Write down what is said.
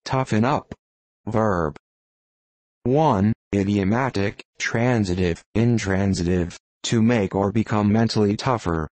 Toughen up. Verb. 1. Idiomatic, transitive, intransitive, to make or become mentally tougher.